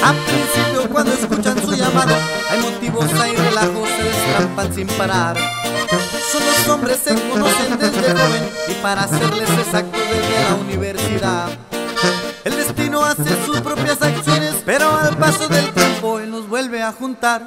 Al principio cuando escuchan su llamado, hay motivos, hay relajos, se destrampan sin parar. Son los hombres, se conocen desde joven y para serles exactos desde la universidad. El destino hace sus propias acciones, pero al paso del tiempo él nos vuelve a juntar.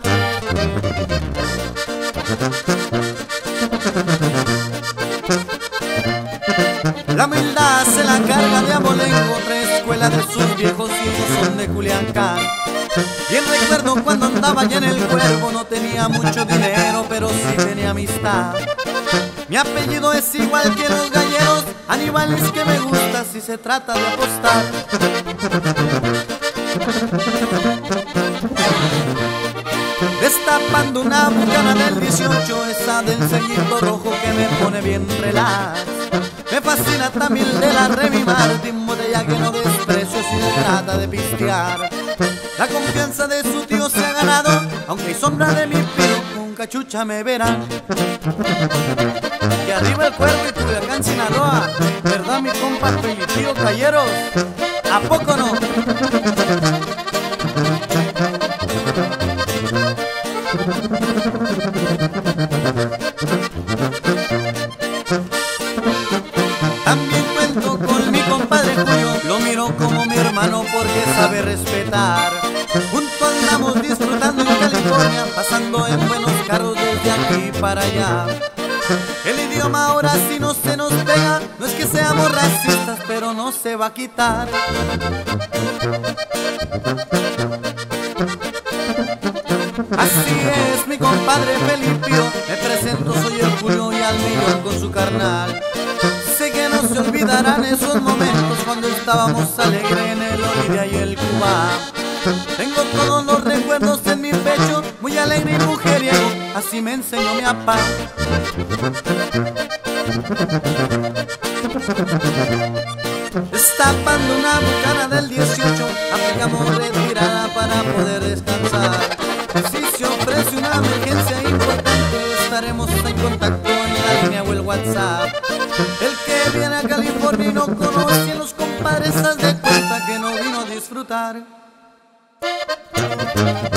La humildad se la carga de abolengo, reescuela de sus viejos hijos son de Culiacán. Bien recuerdo cuando andaba ya en el Cuervo, no tenía mucho dinero, pero sí tenía amistad. Mi apellido es igual que los galleros, Aníbal es que me gusta si se trata de apostar. Destapando una bucana del 18, esa del sellito rojo que me pone bien relax. Me fascina también de la Remy Martin, botella que no desprecio si se trata de pistear. La confianza de su tío se ha ganado, aunque hay sombra de mi pelo, con cachucha me verán. Y arriba el Cuervo y Culiacán, Sinaloa, ¿verdad mi compa Felipío Calleros? ¿A poco no? También cuento con mi compadre Julio, lo miro como mi hermano porque sabe respetar. Juntos andamos disfrutando en California, pasando en buenos carros desde aquí para allá. El idioma ahora sí no se nos pega, no es que seamos racistas, pero no se va a quitar. Así es mi compadre Felipio, me presento, soy el Julio y al millón con su carnal. Sé que no se olvidarán esos momentos cuando estábamos alegres en el Olivia y el Cuba. Tengo todos los recuerdos en mi pecho, muy alegre y mujeriego, así me enseñó mi papá. Destapando una bucana del 18, aplicamos retirada para poder descansar. Si se ofrece una emergencia importante, estaremos en contacto en la línea o el WhatsApp. El que viene a California y no conoce a los compadres, haz de cuenta que no vino a disfrutar.